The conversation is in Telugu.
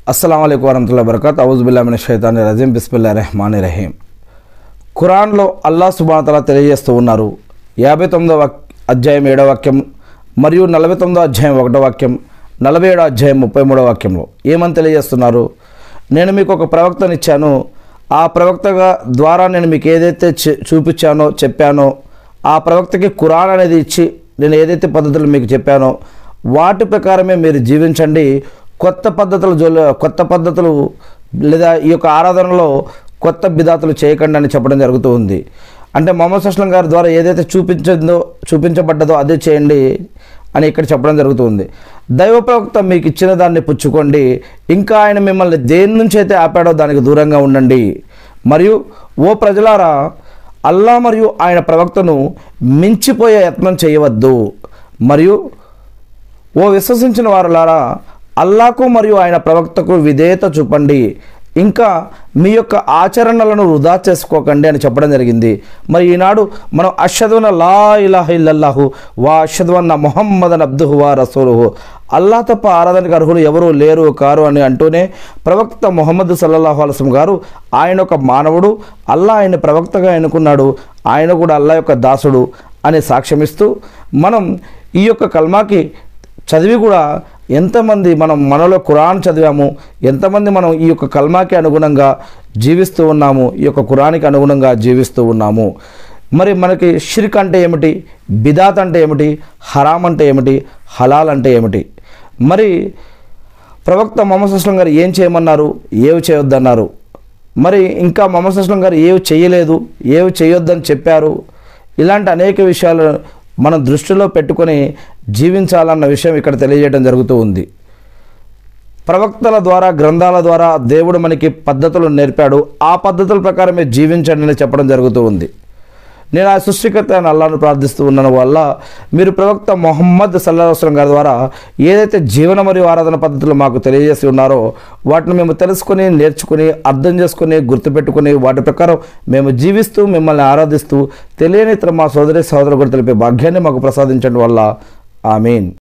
అస్సలాము అలైకుం వరహ్మతుల్లాహి వబరకాతుహు అవుజు బిల్లాహి మినష్ షైతానిర్ రజీం బిస్మిల్లాహిర్ రహ్మానిర్ రహీం. ఖురాన్లో అల్లాహ్ సుబ్హానహు వ తఆలా తెలియజేస్తూ ఉన్నారు. 59వ అధ్యాయం 7వ వాక్యం మరియు 49వ అధ్యాయం 1వ వాక్యం, 47వ అధ్యాయం 33వ వాక్యంలో ఏమని తెలియజేస్తున్నారు? నేను మీకు ఒక ప్రవక్తను ఇచ్చాను, ఆ ప్రవక్తగా ద్వారా నేను మీకు ఏదైతే చూపించానో చెప్పానో, ఆ ప్రవక్తకి ఖురాన్ అనేది ఇచ్చి నేను ఏదైతే పద్ధతులు మీకు చెప్పానో వాటి ప్రకారమే మీరు జీవించండి. కొత్త పద్ధతులు లేదా ఈ యొక్క ఆరాధనలో కొత్త బిదాతులు చేయకండి అని చెప్పడం జరుగుతూ ఉంది. అంటే మొహమ్మద్ సల్లం గారి ద్వారా ఏదైతే చూపించబడ్డదో అదే చేయండి అని ఇక్కడ చెప్పడం జరుగుతుంది. దైవ ప్రవక్త మీకు ఇచ్చిన దాన్ని పుచ్చుకోండి, ఇంకా ఆయన మిమ్మల్ని దేని నుంచి అయితే ఆపాడో దానికి దూరంగా ఉండండి. మరియు ఓ ప్రజలారా, అల్లా మరియు ఆయన ప్రవక్తను మించిపోయే యత్నం చేయవద్దు. మరియు ఓ విశ్వసించిన వారులారా, అల్లాకు మరియు ఆయన ప్రవక్తకు విధేయత చూపండి, ఇంకా మీ యొక్క ఆచరణలను వృధా చేసుకోకండి అని చెప్పడం జరిగింది. మరి ఈనాడు మనం అష్హదు అన్న లా ఇలాహ ఇల్లల్లాహు వా అష్హదు అన్న ముహమ్మదన్ అబ్దుహు వా రసూలుహు, అల్లా తప్ప ఆరాధనకు అర్హులు ఎవరూ లేరు కారు అని అంటూనే ప్రవక్త ముహమ్మద్ సల్లల్లాహు అలైహి వసల్లం గారు ఆయన ఒక మానవుడు, అల్లా ఆయన ప్రవక్తగా ఎన్నుకున్నాడు, ఆయన కూడా అల్లా యొక్క దాసుడు అని సాక్ష్యమిస్తూ మనం ఈ యొక్క కల్మాకి చదివి కూడా ఎంతమంది మనలో ఖురాన్ చదివాము, ఎంతమంది మనం ఈ యొక్క కల్మాకి అనుగుణంగా జీవిస్తూ ఉన్నాము, ఈ యొక్క ఖురానికి అనుగుణంగా జీవిస్తూ ఉన్నాము. మరి మనకి షిర్క్ అంటే ఏమిటి, బిదాత్ అంటే ఏమిటి, హరామ్ అంటే ఏమిటి, హలాల్ అంటే ఏమిటి? మరి ప్రవక్త ముహమ్మద్ సల్లం గారు ఏం చేయమన్నారు, ఏవి చేయొద్దన్నారు? మరి ఇంకా ముహమ్మద్ సల్లం గారు ఏవి చేయలేదు, ఏవి చేయొద్దని చెప్పారు? ఇలాంటి అనేక విషయాలు మనం దృష్టిలో పెట్టుకొని జీవించాలన్న విషయం ఇక్కడ తెలియజేయడం జరుగుతూ ఉంది. ప్రవక్తల ద్వారా, గ్రంథాల ద్వారా దేవుడు మనకి పద్ధతులు నేర్పాడు, ఆ పద్ధతుల ప్రకారమే జీవించండి అని చెప్పడం జరుగుతూ ఉంది. నేను ఆ సృష్టికర్త అయిన అల్లాహ్ను ప్రార్థిస్తూ ఉన్నాను వల్ల మీరు ప్రవక్త ముహమ్మద్ సల్లల్లాహు అలైహి వసల్లం గారి ద్వారా ఏదైతే జీవన మరియు ఆరాధన పద్ధతులు మాకు తెలియజేసి ఉన్నారో వాటిని మేము తెలుసుకొని, నేర్చుకుని, అర్థం చేసుకుని, గుర్తుపెట్టుకుని వాటి ప్రకారం మేము జీవిస్తూ మిమ్మల్ని ఆరాధిస్తూ తెలియని ఇతర మా సోదరులకు తెలిపే భాగ్యాన్ని మాకు ప్రసాదించడం వల్ల ఆమీన్.